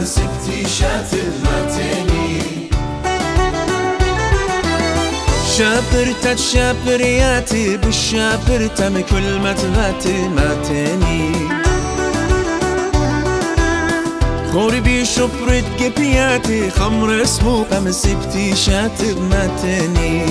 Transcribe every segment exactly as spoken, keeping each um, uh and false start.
مسكتي شاتمتني شابرتت شابرياتي بالشابرتم كل ما تباتي ماتني خوربي شبرت قبياتي خمر سموقة مسكتي شاتمتني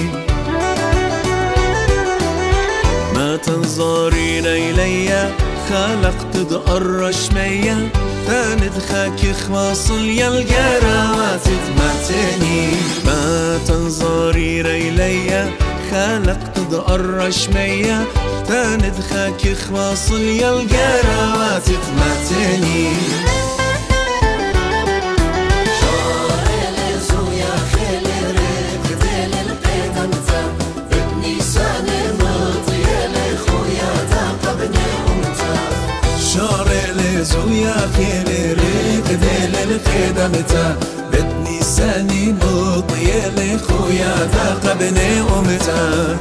ما تنظرين إلي خلقت تقرش ميا تندخاك خواصل يا القراوات تمتني ما تنظرين إلي خلقت تقرش ميا تندخاك خواصل يا القراوات تمتني زويا خيل ريق ديل الخدمتا بدني ساني مطية لخويا ثاقبني أمتا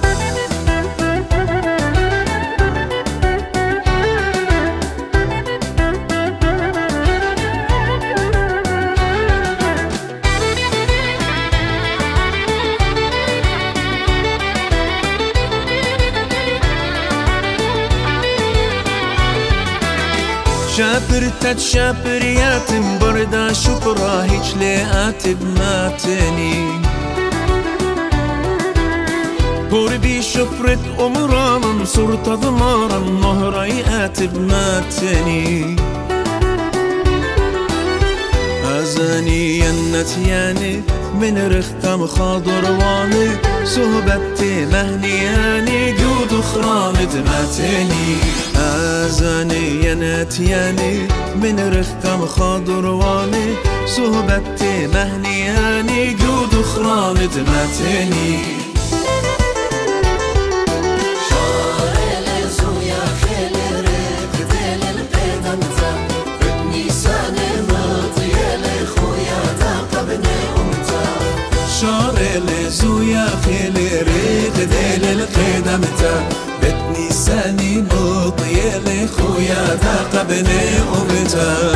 شابرتت شابريات بردا شكرا هيج لقات بماتني قربي شفرت أمرانا صرت ضمارا نهريات بماتني أزاني ينتياني من رختم خضرواني صهبتي مهنياني جود خرام دماتني أزاني ينتياني من رختم خضرواني صهبتي مهنياني جود خرام دماتني زويا خيل ريق ديل القدمتا بتني ساني مطية لخويا ثاقبني أمتا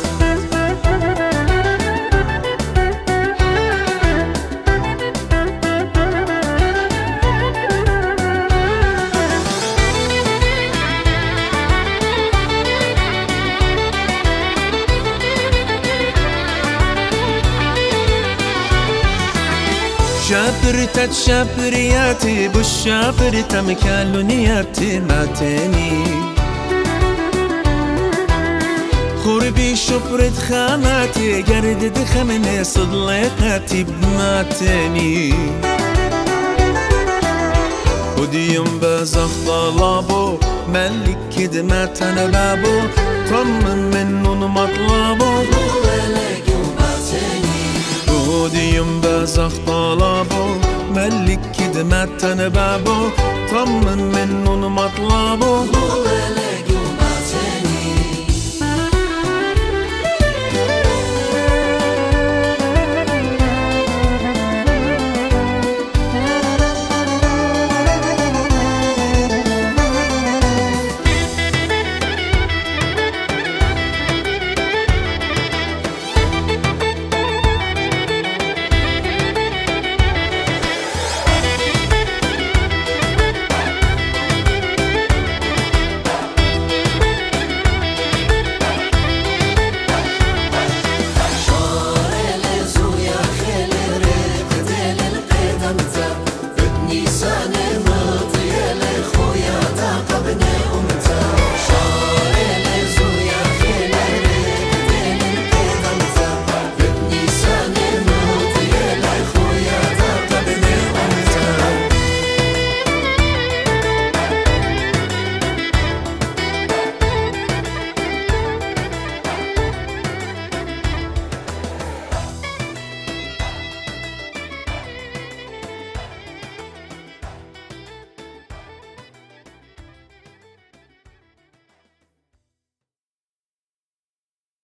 شابرتت شابرياتي بالشابرتم كالونياتي ماتني خوربي شبرت خاماتي قرد دخمني صدلقاتي بماتني وديوم بزخ طلبو ملك كدماتنا بابو طمن منو مطلبو وديوم بزخ طلبو ملك كدماتنا بابو طمن منو مطلبو